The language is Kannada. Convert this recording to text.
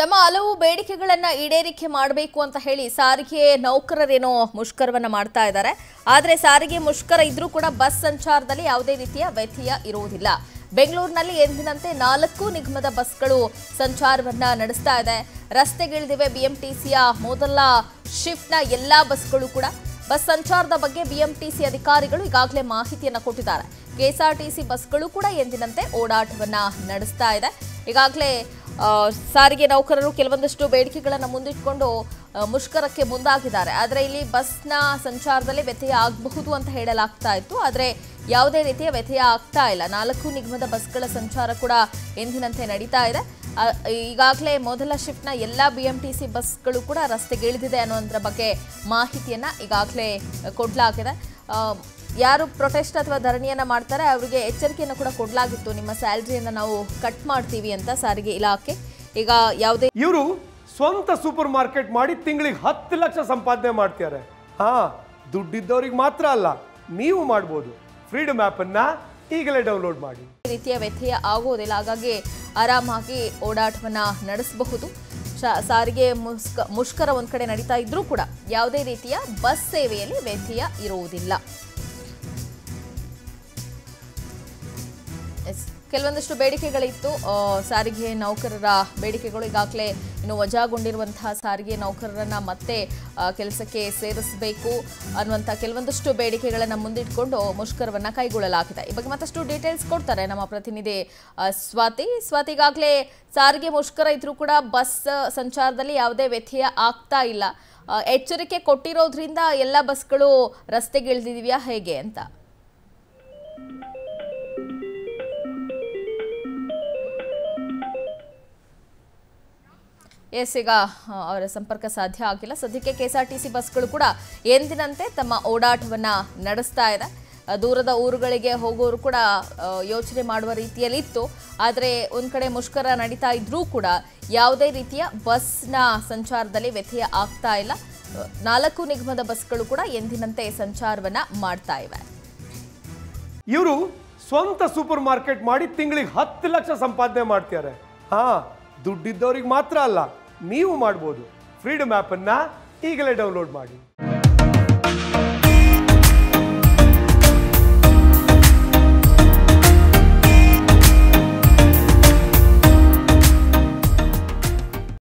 ತಮ್ಮ ಹಲವು ಬೇಡಿಕೆಗಳನ್ನ ಈಡೇರಿಕೆ ಮಾಡಬೇಕು ಅಂತ ಹೇಳಿ ಸಾರಿಗೆ ನೌಕರರೇನೋ ಮುಷ್ಕರವನ್ನ ಮಾಡ್ತಾ ಇದ್ದಾರೆ. ಆದರೆ ಸಾರಿಗೆ ಮುಷ್ಕರ ಇದ್ರೂ ಕೂಡ ಬಸ್ ಸಂಚಾರದಲ್ಲಿ ಯಾವುದೇ ರೀತಿಯ ವ್ಯತ್ಯಯ ಇರುವುದಿಲ್ಲ. ಬೆಂಗಳೂರಿನಲ್ಲಿ ಎಂದಿನಂತೆ 4 ನಿಗಮದ ಬಸ್ಗಳು ಸಂಚಾರವನ್ನ ನಡೆಸ್ತಾ ಇದೆ. ರಸ್ತೆಗಿಳಿದಿವೆ. ಬಿಎಂಟಿಸಿಯ ಮೊದಲ ಶಿಫ್ಟ್ನ ಎಲ್ಲಾ ಬಸ್ಗಳು ಕೂಡ ಬಸ್ ಸಂಚಾರದ ಬಗ್ಗೆ ಬಿಎಂಟಿಸಿ ಅಧಿಕಾರಿಗಳು ಈಗಾಗಲೇ ಮಾಹಿತಿಯನ್ನ ಕೊಟ್ಟಿದ್ದಾರೆ. ಕೆಎಸ್ಆರ್ಟಿಸಿ ಬಸ್ಗಳು ಕೂಡ ಎಂದಿನಂತೆ ಓಡಾಟವನ್ನ ನಡೆಸ್ತಾ ಇದೆ. ಈಗಾಗಲೇ ಸಾರಿಗೆ ನೌಕರರು ಕೆಲವೊಂದಷ್ಟು ಬೇಡಿಕೆಗಳನ್ನು ಮುಂದಿಟ್ಟುಕೊಂಡು ಮುಷ್ಕರಕ್ಕೆ ಮುಂದಾಗಿದ್ದಾರೆ. ಆದರೆ ಇಲ್ಲಿ ಬಸ್ನ ಸಂಚಾರದಲ್ಲಿ ವ್ಯತ್ಯಯ ಆಗಬಹುದು ಅಂತ ಹೇಳಲಾಗ್ತಾ ಇತ್ತು. ಆದರೆ ಯಾವುದೇ ರೀತಿಯ ವ್ಯತ್ಯಯ ಆಗ್ತಾ ಇಲ್ಲ. 4 ನಿಗಮದ ಬಸ್ಗಳ ಸಂಚಾರ ಕೂಡ ಎಂದಿನಂತೆ ನಡೀತಾ ಇದೆ. ಈಗಾಗಲೇ ಮೊದಲ ಶಿಫ್ಟ್ನ ಎಲ್ಲ ಬಿಎಂಟಿಸಿ ಬಸ್ಗಳು ಕೂಡ ರಸ್ತೆಗೆ ಇಳಿದಿದೆ ಅನ್ನೋದ್ರ ಬಗ್ಗೆ ಮಾಹಿತಿಯನ್ನ ಈಗಾಗಲೇ ಕೊಡಲಾಗಿದೆ. ಯಾರು ಪ್ರೊಟೆಸ್ಟ್ ಅಥವಾ ಧರಣಿಯನ್ನ ಮಾಡ್ತಾರೆ ಅವರಿಗೆ ಎಚ್ಚರಿಕೆಯನ್ನು ಕೂಡ ಕೊಡಲಾಗಿತ್ತು. ನಿಮ್ಮ ಸ್ಯಾಲರಿಯನ್ನು ನಾವು ಕಟ್ ಮಾಡ್ತೀವಿ ಅಂತ ಸಾರಿಗೆ ಇಲಾಖೆ. ಈಗ ಯಾವುದೇ ಇವರು ಸ್ವಂತ ಸೂಪರ್ ಮಾರ್ಕೆಟ್ ಮಾಡಿ ತಿಂಗಳಿಗೆ 10 ಲಕ್ಷ ಸಂಪಾದನೆ ಮಾಡ್ತಾರೆ. ದುಡ್ಡಿದ್ದವರಿಗೆ ಮಾತ್ರ ಅಲ್ಲ, ನೀವು ಮಾಡಬಹುದು. ಫ್ರೀಡಮ್ ಆಪ್ ಅನ್ನ ಈಗಲೇ ಡೌನ್ಲೋಡ್ ಮಾಡಿ. ರೀತಿಯ ವ್ಯತ್ಯಯ ಆಗೋದಿಲ್ಲ. ಹಾಗಾಗಿ ಆರಾಮಾಗಿ ಓಡಾಟವನ್ನ ನಡೆಸಬಹುದು. ಸಾರಿಗೆ ಮುಷ್ಕರ ಒಂದ್ ಕಡೆ ನಡೀತಾ ಇದ್ರೂ ಕೂಡ ಯಾವುದೇ ರೀತಿಯ ಬಸ್ ಸೇವೆಯಲ್ಲಿ ವ್ಯತ್ಯಯ ಇರುವುದಿಲ್ಲ. ಕೆಲವೊಂದಷ್ಟು ಬೇಡಿಕೆಗಳಿತ್ತು. ಸಾರಿಗೆ ನೌಕರರ ಬೇಡಿಕೆಗಳು ಈಗಾಗಲೇ ಇನ್ನು ವಜಾಗೊಂಡಿರುವಂತಹ ಸಾರಿಗೆ ನೌಕರರನ್ನ ಮತ್ತೆ ಕೆಲಸಕ್ಕೆ ಸೇರಿಸಬೇಕು ಅನ್ನುವಂಥ ಕೆಲವೊಂದಷ್ಟು ಬೇಡಿಕೆಗಳನ್ನು ಮುಂದಿಟ್ಕೊಂಡು ಮುಷ್ಕರವನ್ನ ಕೈಗೊಳ್ಳಲಾಗಿದೆ. ಈ ಬಗ್ಗೆ ಮತ್ತಷ್ಟು ಡೀಟೇಲ್ಸ್ ಕೊಡ್ತಾರೆ ನಮ್ಮ ಪ್ರತಿನಿಧಿ ಸ್ವಾತಿ. ಈಗಾಗಲೇ ಸಾರಿಗೆ ಮುಷ್ಕರ ಇದ್ರೂ ಕೂಡ ಬಸ್ ಸಂಚಾರದಲ್ಲಿ ಯಾವುದೇ ವ್ಯತ್ಯಯ ಆಗ್ತಾ ಇಲ್ಲ. ಎಚ್ಚರಿಕೆ ಕೊಟ್ಟಿರೋದ್ರಿಂದ ಎಲ್ಲ ಬಸ್ಗಳು ರಸ್ತೆಗೆ ಇಳಿದಿದೆಯಾ ಹೇಗೆ ಅಂತ? ಈಗ ಅವರ ಸಂಪರ್ಕ ಸಾಧ್ಯ ಆಗಿಲ್ಲ. ಸದ್ಯಕ್ಕೆ ಕೆಎಸ್ಆರ್ಟಿಸಿ ಬಸ್ಗಳು ಕೂಡ ಎಂದಿನಂತೆ ತಮ್ಮ ಓಡಾಟವನ್ನ ನಡೆಸ್ತಾ ಇದೆ. ದೂರದ ಊರುಗಳಿಗೆ ಹೋಗೋರು ಕೂಡ ಯೋಚನೆ ಮಾಡುವ ರೀತಿಯಲ್ಲಿ ಇತ್ತು. ಆದರೆ ಒಂದ್ ಕಡೆ ಮುಷ್ಕರ ನಡೀತಾ ಇದ್ರೂ ಕೂಡ ಯಾವುದೇ ರೀತಿಯ ಬಸ್ನ ಸಂಚಾರದಲ್ಲಿ ವ್ಯತ್ಯಯ ಆಗ್ತಾ ಇಲ್ಲ. 4 ನಿಗಮದ ಬಸ್ಗಳು ಕೂಡ ಎಂದಿನಂತೆ ಸಂಚಾರವನ್ನ ಮಾಡ್ತಾ ಇವೆ. ಇವರು ಸ್ವಂತ ಸೂಪರ್ ಮಾರ್ಕೆಟ್ ಮಾಡಿ ತಿಂಗಳಿಗೆ 10 ಲಕ್ಷ ಸಂಪಾದನೆ ಮಾಡ್ತಾರೆ. ದುಡ್ಡಿದ್ದವರಿಗೆ ಮಾತ್ರ ಅಲ್ಲ, ನೀವು ಮಾಡಬಹುದು. ಫ್ರೀಡಮ್ ಆಪ್ ಅನ್ನ ಈಗಲೇ ಡೌನ್ಲೋಡ್ ಮಾಡಿ.